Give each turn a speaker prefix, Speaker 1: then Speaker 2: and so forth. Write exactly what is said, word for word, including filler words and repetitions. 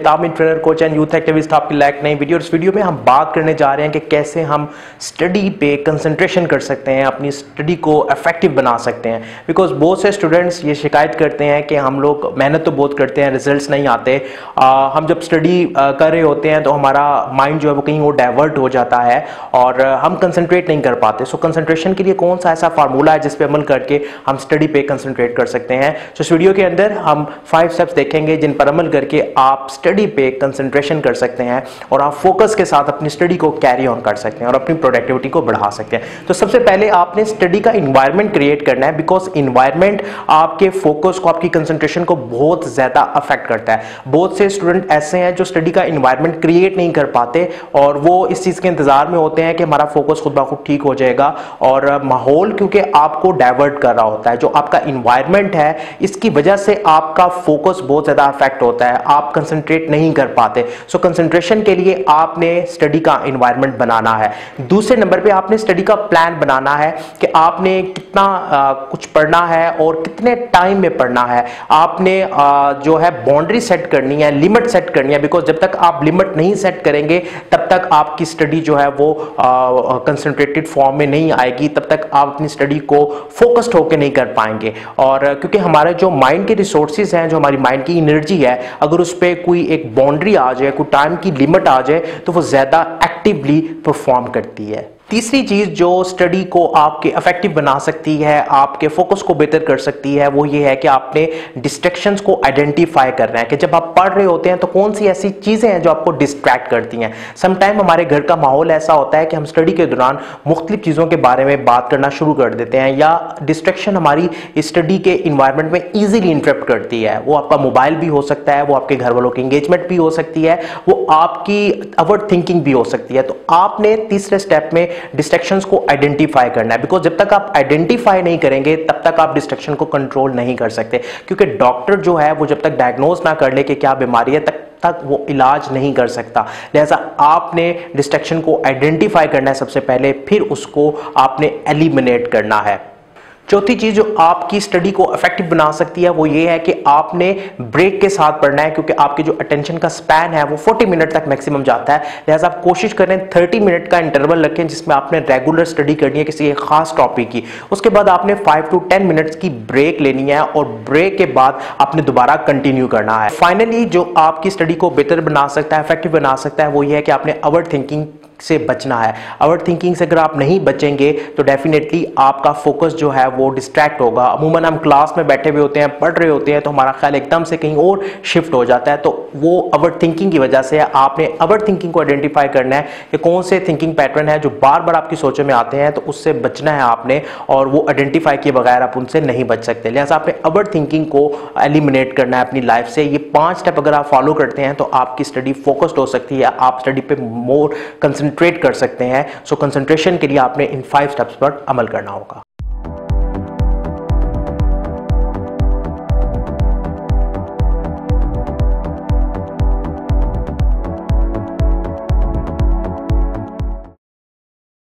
Speaker 1: Aftab trainer coach and youth activist आपकी like नई video. इस वीडियो में हम बात करने जा रहे हैं कि कैसे हम स्टडी पे कंसंट्रेशन कर सकते हैं, अपनी स्टडी को इफेक्टिव बना सकते हैं। बिकॉज बहुत से स्टूडेंट्स ये शिकायत करते हैं कि हम लोग मेहनत तो बहुत करते हैं, रिजल्ट्स नहीं आते। आ, हम जब स्टडी कर रहे होते हैं तो हमारा माइंड जो है वो कहीं वो डाइवर्ट हो जाता है और हम कंसंट्रेट नहीं कर पाते। सो कंसंट्रेशन के लिए कौन सा ऐसा फार्मूला है जिस पे अमल करके हम स्टडी पे कंसंट्रेट कर सकते हैं। तो इस वीडियो के अंदर हम फाइव स्टेप्स देखेंगे जिन पर अमल करके आप स्टडी पे कंसंट्रेशन कर सकते हैं और आप फोकस के साथ अपनी स्टडी को कैरी ऑन कर सकते हैं और अपनी प्रोडक्टिविटी को बढ़ा सकते हैं। तो सबसे पहले आपने स्टडी का इन्वायरमेंट क्रिएट करना है, बिकॉज इन्वायरमेंट आपके फोकस को, आपकी कंसंट्रेशन को बहुत ज्यादा अफेक्ट करता है। बहुत से स्टूडेंट ऐसे हैं जो स्टडी का इन्वायरमेंट क्रिएट नहीं कर पाते और वो इस चीज के इंतजार में होते हैं कि हमारा फोकस खुद ब खुद ठीक हो जाएगा, और माहौल क्योंकि आपको डाइवर्ट कर रहा होता है, जो आपका इन्वायरमेंट है इसकी वजह से आपका फोकस बहुत ज्यादा अफेक्ट होता है, आप कंसंट्रेट नहीं कर पाते। सो कंसंट्रेशन के लिए आपने स्टडी का इन्वायरमेंट बनाना है। दूसरे नंबर पे आपने स्टडी का प्लान बनाना है कि आपने कितना आ, कुछ पढ़ना है और कितने टाइम में पढ़ना है। आपने आ, जो है बाउंड्री सेट करनी है, लिमिट सेट करनी है, बिकॉज जब तक आप लिमिट नहीं सेट करेंगे तब तक आपकी स्टडी जो है वो कंसंट्रेटेड फॉर्म में नहीं आएगी, तब तक आप अपनी स्टडी को फोकस्ड होकर नहीं कर पाएंगे। और क्योंकि हमारे जो माइंड के रिसोर्सेज हैं, जो हमारी माइंड की एनर्जी है, अगर उस पर कोई एक बाउंड्री आ जाए, कोई टाइम की लिमिट आ जाए तो वो ज्यादा एक्टिवली परफॉर्म करती है। तीसरी चीज जो स्टडी को आपके इफेक्टिव बना सकती है, आपके फोकस को बेहतर कर सकती है, वो ये है कि आपने डिस्ट्रैक्शंस को आइडेंटिफाई करना है कि जब आप पढ़ रहे होते हैं तो कौन सी ऐसी चीजें हैं जो आपको डिस्ट्रैक्ट करती हैं। समटाइम हमारे घर का माहौल ऐसा होता है कि हम स्टडी के दौरान मुख्तलिफ चीजों के बारे में बात करना शुरू कर देते हैं, या डिस्ट्रैक्शन हमारी स्टडी के इन्वायरमेंट में ईजिली इंटरप्ट करती है। वो आपका मोबाइल भी हो सकता है, वो आपके घर वालों की एंगेजमेंट भी हो सकती है, वो आपकी ओवर थिंकिंग भी हो सकती है। तो आपने तीसरे स्टेप में डिस्ट्रैक्शंस को आइडेंटिफाई करना है, बिकॉज जब तक आप आइडेंटिफाई नहीं करेंगे तब तक आप डिस्ट्रैक्शन को कंट्रोल नहीं कर सकते। क्योंकि डॉक्टर जो है वो जब तक डायग्नोज ना कर ले कि क्या बीमारी है तक तक वो इलाज नहीं कर सकता। लिहाजा आपने डिस्ट्रैक्शन को आइडेंटिफाई करना है सबसे पहले, फिर उसको आपने एलिमिनेट करना है। चौथी चीज जो आपकी स्टडी को इफेक्टिव बना सकती है वो ये है कि आपने ब्रेक के साथ पढ़ना है, क्योंकि आपके जो अटेंशन का स्पैन है वो चालीस मिनट तक मैक्सिमम जाता है। लिहाजा आप कोशिश करें तीस मिनट का इंटरवल रखें जिसमें आपने रेगुलर स्टडी करनी है किसी एक खास टॉपिक की। उसके बाद आपने फाइव टू टेन मिनट्स की ब्रेक लेनी है और ब्रेक के बाद आपने दोबारा कंटिन्यू करना है। फाइनली जो आपकी स्टडी को बेहतर बना सकता है, इफेक्टिव बना सकता है, वो ये है कि आपने ओवर थिंकिंग से बचना है। ओवर थिंकिंग से अगर आप नहीं बचेंगे तो डेफिनेटली आपका फोकस जो है वो डिस्ट्रैक्ट होगा। अमूमन हम क्लास में बैठे हुए होते हैं, पढ़ रहे होते हैं, तो हमारा ख्याल एकदम से कहीं और शिफ्ट हो जाता है, तो वो ओवर थिंकिंग की वजह से है। आपने ओवर थिंकिंग को आइडेंटिफाई करना है कि कौन से थिंकिंग पैटर्न है जो बार बार आपकी सोचों में आते हैं, तो उससे बचना है आपने, और वो आइडेंटिफाई किए बगैर आप उनसे नहीं बच सकते। लिहाजा आपने ओवर थिंकिंग को एलिमिनेट करना है अपनी लाइफ से। ये पांच स्टेप अगर आप फॉलो करते हैं तो आपकी स्टडी फोकस्ड हो सकती है, आप स्टडी पे मोर कंसंट्रेट कर सकते हैं। सो कंसंट्रेशन के लिए आपने इन फाइव स्टेप्स पर अमल करना होगा।